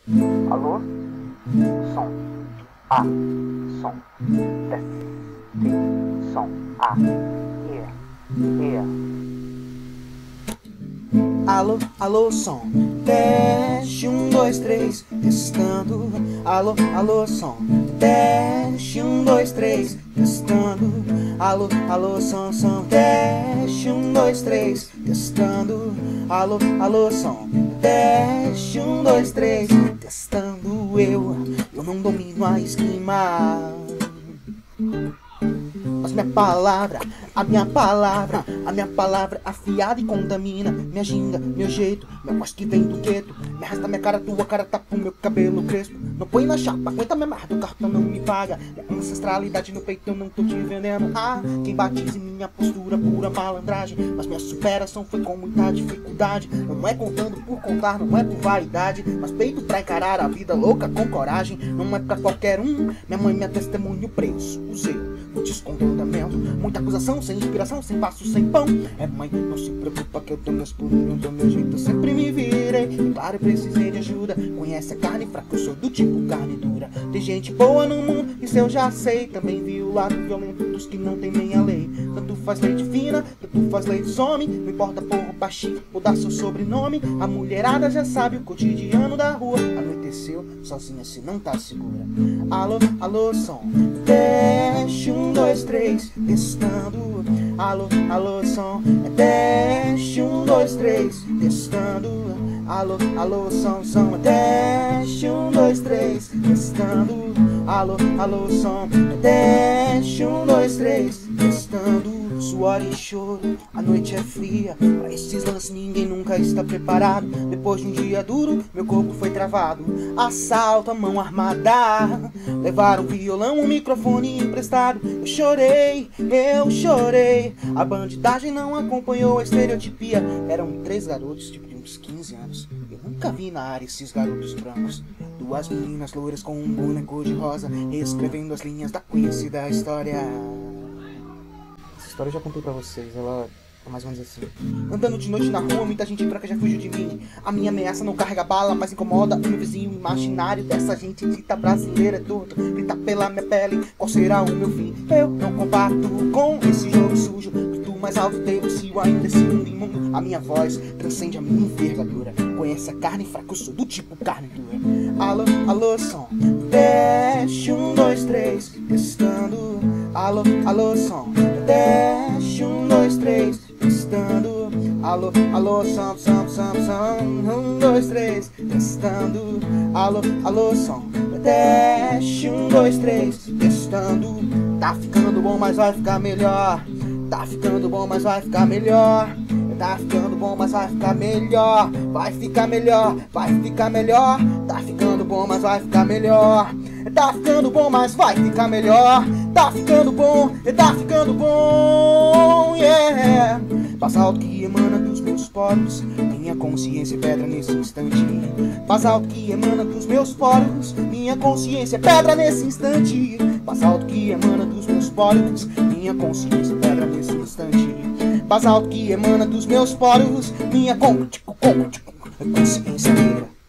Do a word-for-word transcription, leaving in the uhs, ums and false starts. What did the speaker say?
Alô? Som. A. Som. Teste. Som. A. Yeah. Yeah. Alô, alô, som. Teste, um, dois, três, testando. Alô, alô, som. Teste, um, dois, três, testando. Alô, alô, som, som. Teste, um, dois, três, testando. Alô, alô, som. Teste, um, dois, três, testando. Eu, eu não domino a esquema, mas minha palavra, a minha palavra, a minha palavra afiada e contamina. Minha ginga, meu jeito, meu voz que vem do gueto. Me arrasta minha cara, tua cara tapa o meu cabelo crespo. Não põe na chapa, aguenta minha merda, o cartão não me paga. Minha ancestralidade no peito eu não tô te vendendo. Ah, quem batize minha postura, pura malandragem. Mas minha superação foi com muita dificuldade. Não é contando por contar, não é por vaidade, mas peito pra encarar a vida louca com coragem. Não é pra qualquer um, minha mãe, minha testemunho preço. Usei o descontentamento, muita acusação, sem inspiração, sem passo, sem pão. É mãe, não se preocupa que eu tenho meus pulinhos, do meu jeito eu sempre me virei. E claro, eu precisei de ajuda. Conhece a carne fraca, eu sou do tipo carne dura. Tem gente boa no mundo, isso eu já sei. Também vi o lado violento dos que não tem nem a lei. Tanto faz leite fina, tanto faz leite some. Não importa porro baixinho ou dar seu sobrenome. A mulherada já sabe o cotidiano da rua. Anoiteceu, sozinha se não tá segura. Alô, alô, som. Teste, um, dois, três, testando. Alô, alô, som. Teste, um, dois, três, testando. Alô, alô, som, som. Teste, um, dois, três, testando. Alô, alô, som. Teste, um, dois, três, testando. Suor e choro, a noite é fria. Pra esses lances ninguém nunca está preparado. Depois de um dia duro, meu corpo foi travado. Assalto, a mão armada. Levaram um violão, um microfone emprestado. Eu chorei, eu chorei. A bandidagem não acompanhou a estereotipia. Eram três garotos, tipo de uns quinze anos. Eu nunca vi na área esses garotos brancos. Duas meninas loiras com um boneco de rosa, escrevendo as linhas da conhecida história. Essa história eu já contei pra vocês, ela é mais ou menos assim. Andando de noite na rua, muita gente branca já fugiu de mim. A minha ameaça não carrega bala, mas incomoda o meu vizinho imaginário. Dessa gente dita brasileira é torto, grita pela minha pele, qual será o meu fim? Eu não comparto com esse jogo sujo. Grito mais alto, denuncio ainda esse mundo imundo. A minha voz transcende a minha envergadura. Conhece a carne fraca, eu sou do tipo carne dura. Alô, alô, som. Teste, um, dois, três, testando. Alô, alô, som. Teste, um, dois, três, testando. Alô, alô, som, som, som, som. Um, dois, três, testando. Alô, alô, som. Teste, um, dois, três, testando. Tá ficando bom, mas vai ficar melhor. Tá ficando bom, mas vai ficar melhor. Tá ficando bom, mas vai ficar melhor. Vai ficar melhor, vai ficar melhor. Tá ficando bom, mas vai ficar melhor. Tá ficando bom, mas vai ficar melhor. Tá ficando bom, tá ficando bom, yeah. Basalto que emana dos meus poros, minha consciência é pedra nesse instante. Basalto que emana dos meus poros, minha consciência é pedra nesse instante. Basalto que emana dos meus poros, minha consciência é pedra nesse instante. Basalto que emana dos meus poros, minha con- consciência negra.